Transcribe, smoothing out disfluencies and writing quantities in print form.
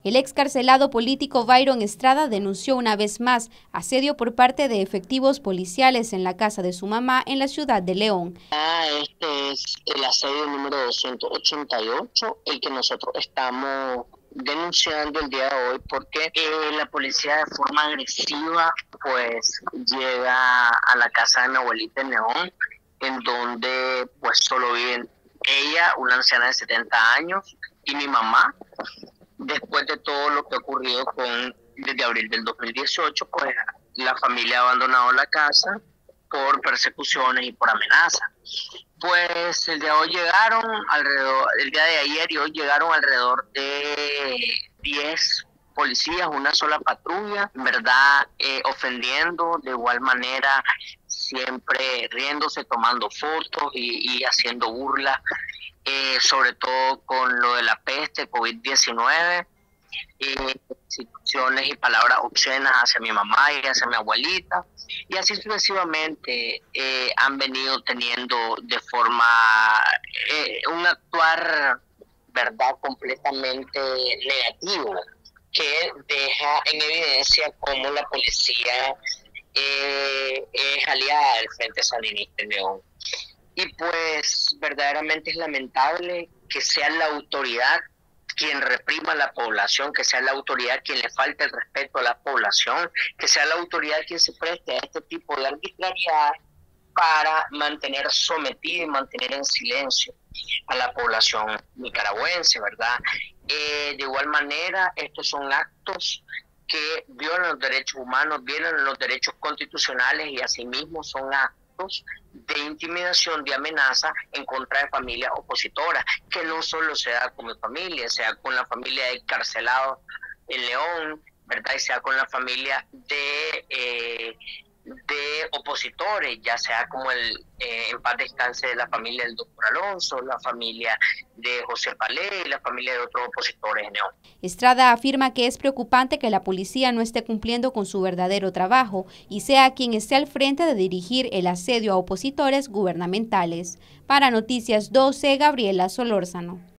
El excarcelado político Byron Estrada denunció una vez más asedio por parte de efectivos policiales en la casa de su mamá en la ciudad de León. Este es el asedio número 288, el que nosotros estamos denunciando el día de hoy, porque la policía de forma agresiva pues llega a la casa de mi abuelita en León, en donde pues solo viven ella, una anciana de 70 años, y mi mamá. Después de todo lo que ha ocurrido desde abril del 2018, pues la familia ha abandonado la casa por persecuciones y por amenazas. Pues el día de ayer y hoy llegaron alrededor de 10 policías, una sola patrulla, ¿verdad? Ofendiendo, de igual manera, siempre riéndose, tomando fotos y haciendo burlas. Sobre todo con lo de la peste, COVID-19, situaciones y palabras obscenas hacia mi mamá y hacia mi abuelita, y así sucesivamente han venido teniendo de forma un actuar, ¿verdad?, completamente negativo, que deja en evidencia cómo la policía es aliada del Frente Sandinista en León. Y pues verdaderamente es lamentable que sea la autoridad quien reprima a la población, que sea la autoridad quien le falte el respeto a la población, que sea la autoridad quien se preste a este tipo de arbitrariedad para mantener sometida y mantener en silencio a la población nicaragüense, ¿verdad? De igual manera, estos son actos que violan los derechos humanos, violan los derechos constitucionales y asimismo son actos de intimidación, de amenaza en contra de familias opositoras, que no solo se da con mi familia, sea con la familia de encarcelados en León, ¿verdad? Y sea con la familia de opositores, ya sea como en paz descanse de la familia del doctor Alonso, la familia de José Palé y la familia de otros opositores en León. Estrada afirma que es preocupante que la policía no esté cumpliendo con su verdadero trabajo y sea quien esté al frente de dirigir el asedio a opositores gubernamentales. Para Noticias 12, Gabriela Solórzano.